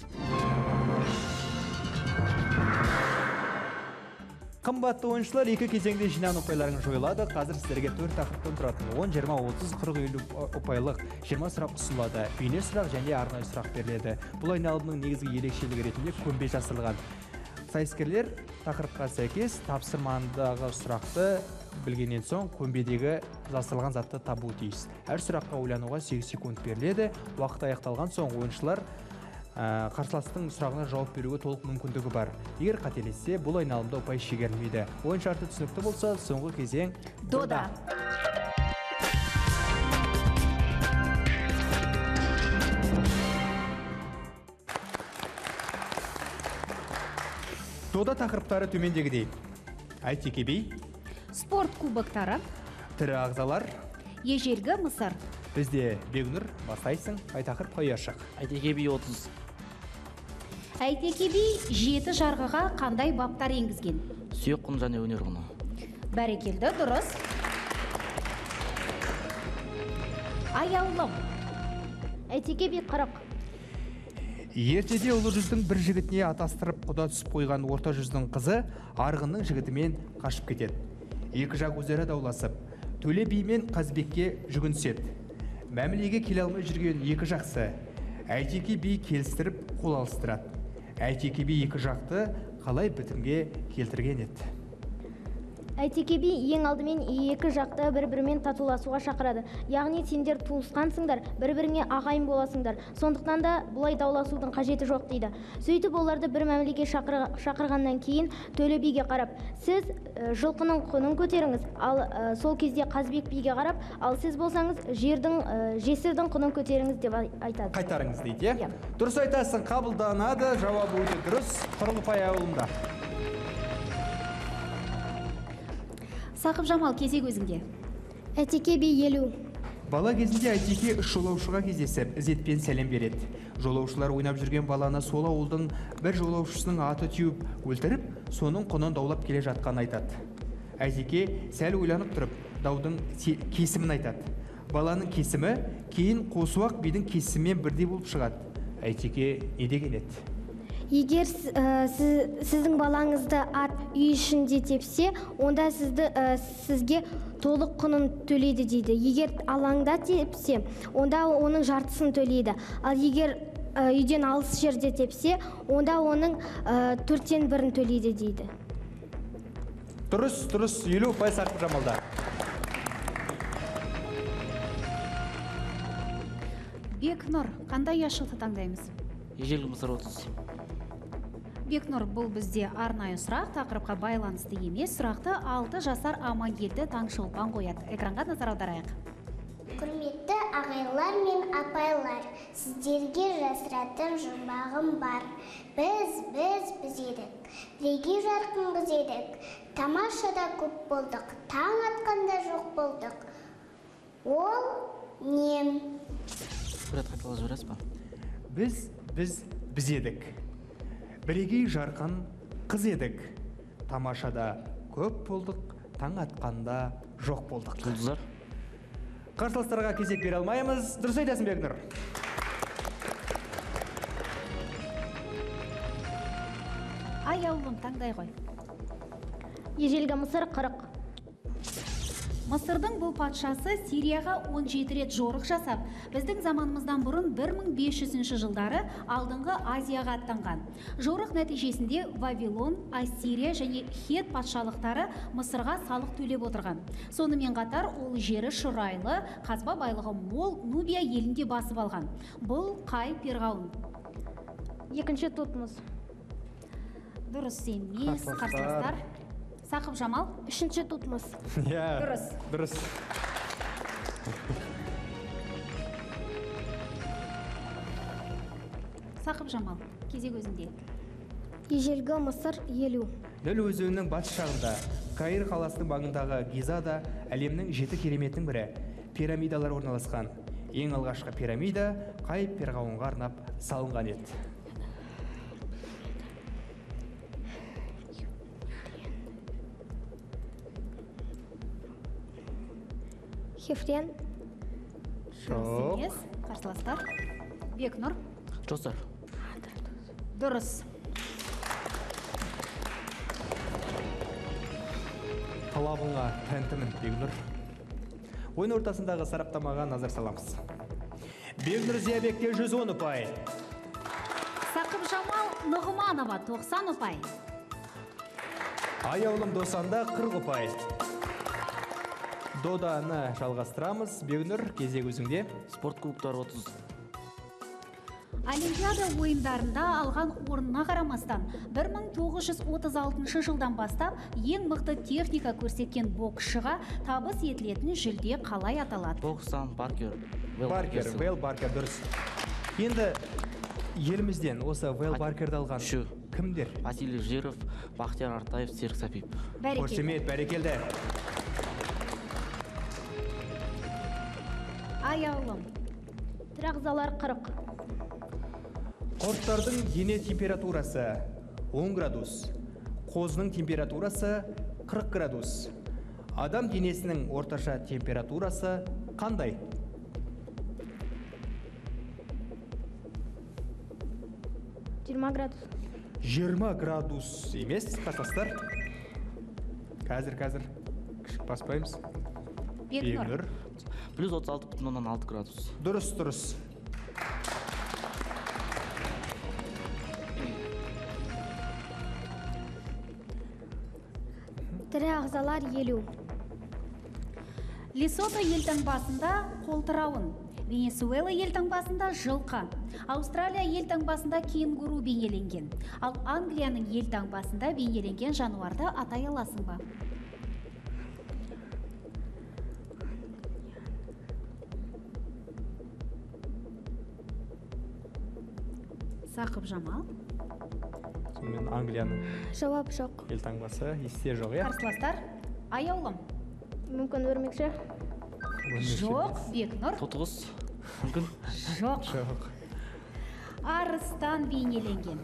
Қымбатты ойыншылар, екі кезеңде жинаған ұпайларың жойылады. Қазір сіздерге 4 тақырыптан тұратын 10, 20, 30, 40, 50 ұпайлық 20 сұрақ ұсынылады. Бейне сұрақ және арнайы сұрақ беріледі. Бұл айналымның негізгі ерекшелігі ретінде көмбе жасырылған. Сайыскерлер тақырыпқа сәйкес тапсырмадағы сұрақты білгеннен соң көмбедегі жасырылған затты табуы тиіс. Әр сұраққа ойлануға 8 секунд беріледі. Уақыт аяқталған соң ойыншылар қарсыластың сұрағына жауап беруге толық мүмкіндігі бар. Егер қателессе, бұл айналымда ұпай шегерілмейді. Ойын шарты түсінікті болса, соңғы кезең дода. Дода тақырыптары төмендегідей: әйтеке би, спорт кубоктары, тірі ағзалар, ежелгі Мысыр. Бізде Бекнұр, бастайсың, тақырып қой ашық. Әйтеке би 30. Әйтеке би 7 жарғыға қандай баптар енгізген? Сүйек құны және өнер құны. Бәрекелді, дұрыс. Аяулым. Әйтеке би 40. Ертеде ұлы жүздің бір жігітіне атастырып құда түсіп қойған орта жүздің қызы арғынның жігітімен қашып кетеді. Екі жақ өздері дауласып, Төле би мен Қазбекке жүгінседі. Мәмілеге келе алмай жүрген екі жақсы Әйтеке би келістіріп қол алыстырады. Әйтеке би екі жақты қалай бітімге келтірген еді? Әйтеке би ең алдымен екі жақты бір-бірімен татуласуға шақырады. Яғни сендер туысқансыңдар, бір-біріңе ағайын боласыңдар. Сондықтан да бұлай дауласудың қажеті жоқ дейді. Сөйтіп оларды бір мәмілеге шақырғаннан кейін Төле биге қарап, сіз жылқының құнын көтеріңіз, ал сол кезде Қазбек биге қарап, ал сіз болсаңыз жесірдің құнын көтеріңіз деп айтады. Қайтарыңыз дейді, Иә. Дұрыс айтасың, қабылданады, жауабы өте дұрыс. Қырғызбай ауылында. Сақып Жамал, кезек өзіңде. Әйтеке би 50. Бала кезінде Әйтеке үш жолаушыға кездесіп, ізетпен сәлем береді. Жолаушылар ойнап жүрген баланы сол ауылдың бір жолаушысының аты теуіп өлтіріп, соның құнын даулап келе жатқанын айтады. Әйтеке сәл ойланып тұрып, даудың кесімін айтады. Баланың кесімі кейін Қосуақ бидің кесімімен бірдей болып шығады. Әйтеке не деген еді? Егер сіздің балаңызды ат үй ішінде тепсе, онда сізге толық құнын төлейді дейді. Егер алаңда тепсе, онда оның жартысын төлейді. Ал егер үйден алыс жерде тепсе, онда оның 1/4 төлейді дейді. Дұрыс, 50% Сақып Жамалда. Бекнұр, қандай ашылты таңдаймыз? Ежелгі Мысыр 30. Бекнұр, бұл бізде арнайы сұрақ, тақырыпқа байланысты емес. Сұрақты 6 жасар Амангелді Таңшолпан қояды. Экранға назар аударайық. Құрметті ағайлар мен апайлар, сіздерге жасыратын жұмбағым бар. Біз едік. Бірегей жарқын біз едік. Тамашада көп болдық, таң атқанда жоқ болдық. Ол нем? Бір рет қайталап жібересіз ба? Біз едік. Бірегей жарқын қыз едік. Тамашада көп болдық, таң атқанда жоқ болдық. Жұлдыздар. Қарсыластарға кезек бере алмаймыз. Дұрыс айтасың, Бекнұр. Аяулым, таңдай қой. Ежелгі Мысыр 40. Мысырдың бұл патшасы Сирияға 17 рет жорық жасап, біздің заманымыздан бұрын 1500 жылдары алдыңғы Азияға аттанған. Жорық нәтижесінде Вавилон, Ассирия және Хет патшалықтары Мысырға салық төлеп отырған. Сонымен қатар ол жері шұрайлы, қазба байлығы мол Нубия елінде басып алған. Бұл қай перғауын? Екінші Тутмос. Дұрыс емес, қарсыластар. Сақып Жамал. Үшінші Тутмос. Дұрыс. Сақып Жамал, кезек өзінде. Ежелгі Мысыр 50. Ніл өзенінің батыс жағында, Каир қаласының маңындағы Гизада әлемнің 7 кереметінің бірі, пирамидалар орналасқан. Ең алғашқы пирамида қай перғауынға арнап салынған еді? Хефрен. Дұрыс емес, қарсыластар. Бекнұр. Жосар. Дұрыс. Талабыңа тәнтімін, Бекнұр. Ойын ортасындағы сараптамаға назар саламыз. Бекнұр Зиябекке 110 ұпай. Сақып Жамал Нұғыманова 90 ұпай. Аяулым Досанда 40 ұпай. Доданы жалғастырамыз. Бекнұр, кезек өзіңде. Спорт клубтар 30. Олимпиада ойындарында алған орнына қарамастан 1936 жылдан бастап ең мықты техника көрсеткен боксшыға табыс етілетін жүлде қалай аталады? Бокстан Баркер. Вейл Баркер, дұрыс. Енді елімізден осы Вейл Баркерді алған кімдер? Василий Жиров, Бахтияр Артаев, Серік Сәпиев. Қошемет, бәрекелді. Аяулым. Трағзалар 40. Құрттардың дене температурасы 10 градус, қозының температурасы 40 градус. Адам денесінің орташа температурасы қандай? 20 градус. 20 градус емес, қарсыластар. Қазір кішік баспаймыз. Бекнұр. Плюс 36,6 градус. Дұрыс. Тірі ағзалар 50. Лесото елтаңбасында қолтырауын, Венесуэла елтаңбасында жылқы, Аустралия елтаңбасында кенгуру бейнеленген. Ал Англияның елтаңбасында бейнеленген жануарды атай аласың ба? Сақып Жамал. Сонымен Англияның Жауап жоқ. елтаңбасы есте жоқ, е? Қарсыластар, аяулым. Мүмкін өрмекші? Жоқ, Бекнұр. Тотығыз. Мүмкін. Жоқ. Арыстан бейнеленген.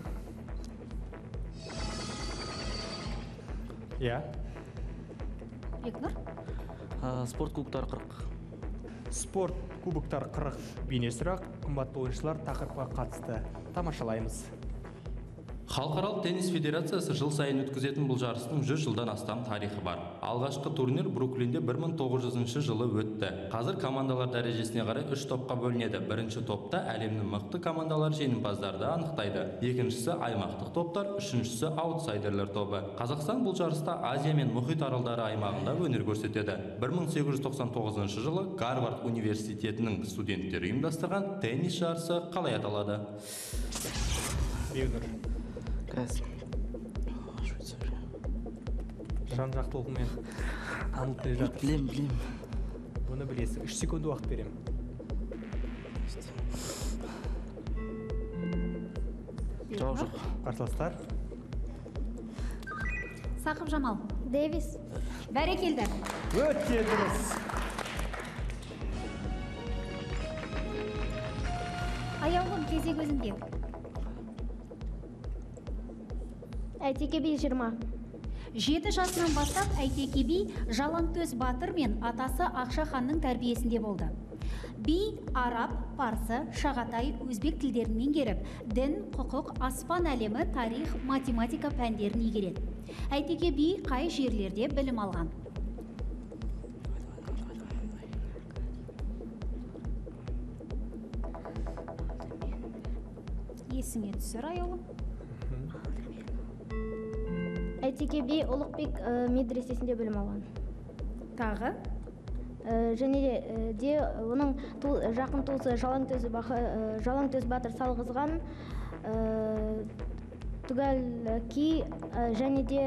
Я. Бекнұр. Спорт кубоктары 40. Спорт кубоктар 40 бейне сұрақ, қымбатты ойыншылар тақырыпқа қатысты. Тамашалаймыз. Халықаралық теннис федерациясы жыл сайын өткізетін бұл жарыстың 100 жылдан астам тарихы бар. Алғашқы турнир Бруклинде 1900 жылы өтті. Қазір командалар дәрежесіне қарай 3 топқа бөлінеді. Бірінші топта әлемнің мықты командалар жеңімпаздарды анықтайды. Екіншісі аймақтық топтар, үшіншісі аутсайдерлер тобы. Қазақстан бұл жарыста Азия мен Мұхит аралдары аймағында өнер көрсетеді. 1899 жылы Гарвард университетінің студенттері ұйымдастырған теннис жарысы қалай аталады? Бекнұр. Жан-жақтылығымен анық келе жатыр. Білем. Бұны білесің. 3 секунд уақыт берем. Жоқ. Қарсыластар. Сақып Жамал. Дэвис. Бәрекелді. Өте дұрыс. Аяулым, кезек өзінде. Әйтеке би 20. 7 жасынан бастап Әйтеке би Жалаңтөс батыр мен атасы Ақша ханның тәрбиесінде болды. Би араб, парсы, шағатай, өзбек тілдерін меңгеріп, дін, құқық, аспан әлемі, тарих, математика пәндерін игереді. Әйтеке би қай жерлерде білім алған? Есіңе түсір, аяулым. Әйтеке би Ұлықбек медресесінде білім алған. Тағы? Және де оның жақын туысы Жалаңтөс батыр салғызған Тугал ки және де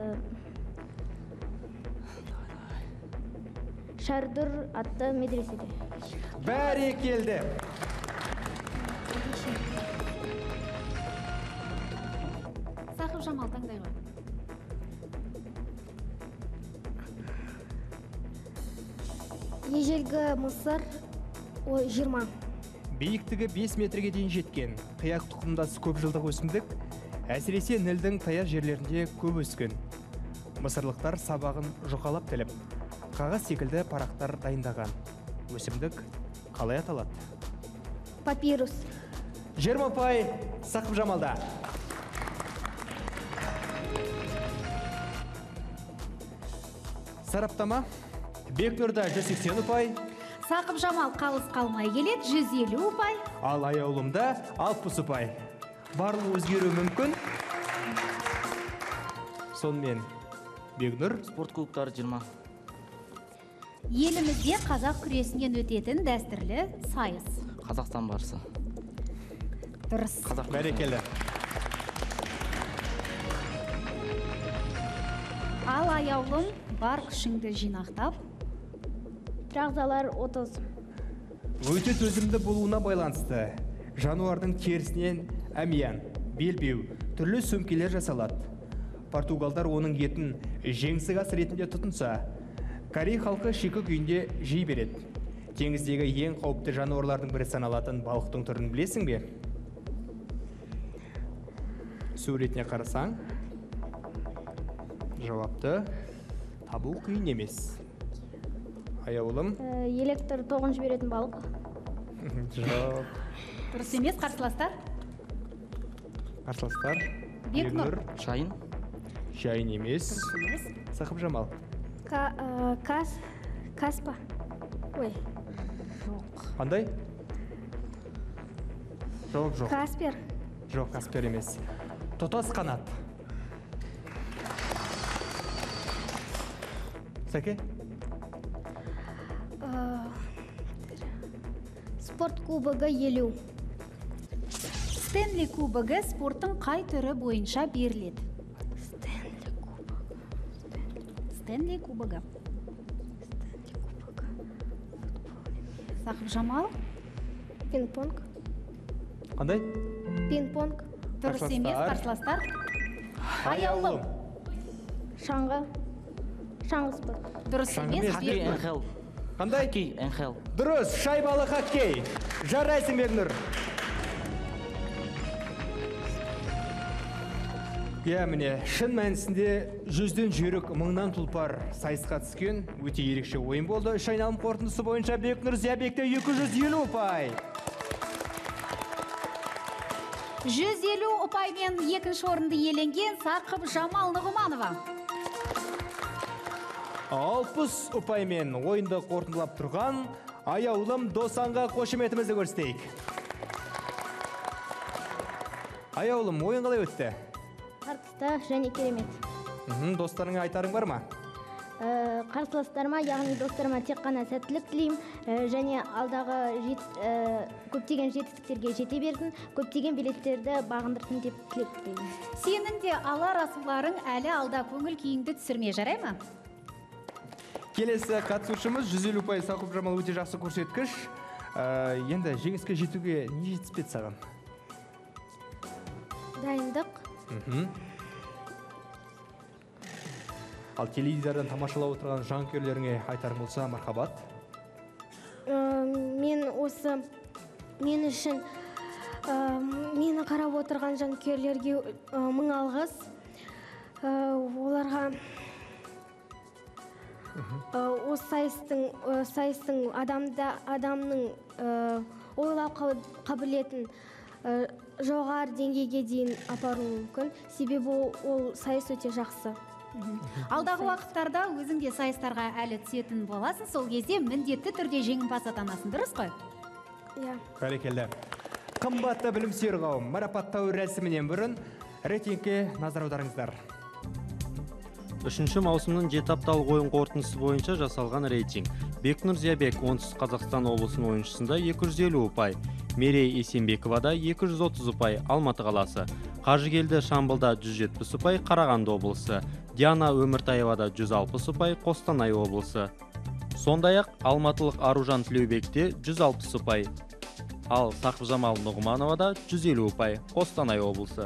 Шардыр атты медреседе. Бәрекелді. Сақып Жамал, таңдайға. Ежелгі Мысыр 20. Биіктігі 5 метрге дейін жеткен қияқ тұқымдас көп жылдық өсімдік, әсіресе Нілдің таяз жерлерінде көп өскен. Мысырлықтар сабағын жұқалап тіліп, қағаз секілді парақтар дайындаған. Өсімдік қалай аталады? Папирус. 20 ұпай Сақып Жамалда. Сараптама. Бекнұрда 180 ұпай. Сақып Жамал қалыс қалмай келеді, 150 ұпай. Ал аяулымда 60 ұпай. Барлығы өзгеру мүмкін. Сонымен Бекнұр. Спорт кубоктары 20. Елімізде қазақ күресінен өтетін дәстүрлі сайыс. Қазақстан барысы. Дұрыс. Бәрекелді. Ал аяулым бар күшіңді жинақтап. Ағзалар 30. Өте төзімді болуына байланысты жануардың терісінен әмиян, белбеу, түрлі сөмкелер жасалады. Португалдар оның етін жеңсік ас ретінде тұтынса, Корей халқы шикі күйінде жей береді. Теңіздегі ең қауіпті жануарлардың бірі саналатын балықтың түрін білесің бе? суретіне қарасаң, жауапты табу қиын емес. Аяулым? Электр тоғын жіберетін балық. Жоқ. Дұрыс емес, қарсыластар. Қарсыластар? Бекнұр. Шайын? Шайын емес. Дұрыс емес. Сақып Жамал? Каспа. Ой. Қандай? Жоқ, жоқ. Каспер. Жоқ, Каспер емес. Тұтас қанат. Сәке? Спорт кубогы елу. Стэнли кубогы спорттың қай түрі бойынша беріледі? Стэнли кубогы. Сақып Жамал? Пинг-понг. Қандай? Пинг-понг. Дұрыс емес, қарсыластар. Аяулым. Шаңғы спорт. Дұрыс емес, Хоккей Бекнұр. НХЛ. Қандай? Хоккей НХЛ. Дұрыс, шайбалы хоккей. Жарайсың, Бекнұр. Міне, шын мәнісінде 100-ден жүйрік 1000-нан тұлпар сайысқа түскен өте ерекше ойын болды. Үш айналым қорытындысы бойынша Бекнұр Зиябекте 250 ұпай. 150 ұпаймен екінші орынды иеленген Сақып Жамал Нұғыманова. 60 ұпаймен ойынды қорытындылап тұрған Аяулым Досанға қошеметімізді көрсетейік. Аяулым, ойын қалай өтті? Тартысты және керемет. Достарыңа айтарың бар ма? Қарсыластарыма, яғни достарыма тек қана сәттілік тілеймін және алдағы көптеген жетістіктерге жете берсін, көптеген билеттерді бағындырсын деп тілек тілеймін. Сенің де алар асуларың әлі алда, көңіл күйіңді түсірме, жарай ма? Келесі қатысушымыз 150 ұпай. Сақып Жамал, өте жақсы көрсеткіш. Енді жеңіске жетуге не жетіспеді саған? Дайындық. Ал теледидардан тамашалап отырған жанкүйерлеріңе айтарың болса, мархабат. Мен үшін мені қарап отырған жанкүйерлерге 1000 алғыс. Оларға осы сайыстың адамның ойлау қабілетін жоғары деңгейге дейін апару мүмкін. Себебі ол сайыс өте жақсы. Алдағы уақыттарда өзің де сайыстарға әлі түсетін боласың, сол кезде міндетті түрде жеңімпаз атанасың, дұрыс қой? Иә. Бәрекелді. Қымбатты білім сүйер қауым, марапаттау рәсімінен бұрын рейтингке назар аударыңыздар. 3 маусымның 7 апталық ойын қорытындысы бойынша жасалған рейтинг. Бекнұр Зиябек оңтүстік Қазақстан облысының ойыншысында 250 ұпай, Мерей Есенбековада 230 ұпай, Алматы қаласы, Қажыгелді Шамбылда 170 ұпай, Қарағанды облысы, Диана Өміртаевада 160 ұпай, Қостанай облысы. Сондай-ақ алматылық Аружан Тілеубекте 160 ұпай, ал Сақып Жамал Нұғымановада 150 ұпай, Қостанай облысы.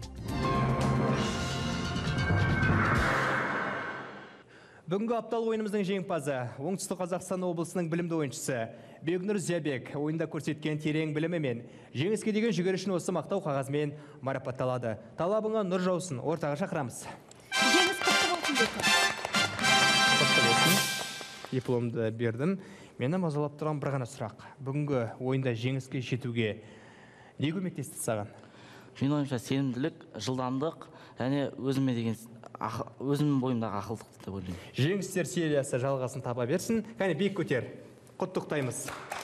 Бүгінгі апталық ойынымыздың жеңімпазы оңтүстік Қазақстан облысының білімді ойыншысы Бекнұр Зиябек ойында көрсеткен терең білімі мен жеңіске деген жүгірішін осы мақтау қағазымен марапатталады. Талабыңа нұр жаусын, ортаға шақырамыз. Жеңіс құтты болсын, Бекнұр. Құтты болсын. Дипломды бердім. Мені мазалап тұрған бір ғана сұрақ. Бүгінгі ойында жеңіске жетуге не көмектесті саған? Менің ойымша сенімділік, жылдамдық және өзімнің бойымдағы ақылдық деп ойлаймын. Жеңістер сериясы жалғасын таба берсін. Кәне биік көтер. Құттықтаймыз.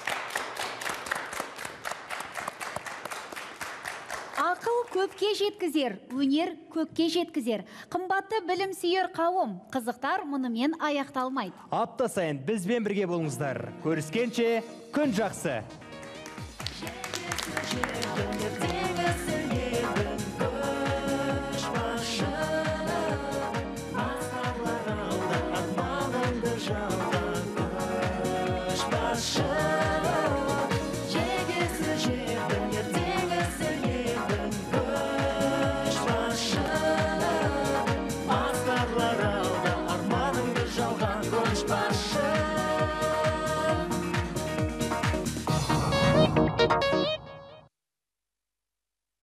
Ақыл көпке жеткізер, өнер көкке жеткізер. Қымбатты білім сүйер қауым, қызықтар мұнымен аяқталмайды. Апта сайын бізбен бірге болыңыздар. Көріскенше күн жақсы.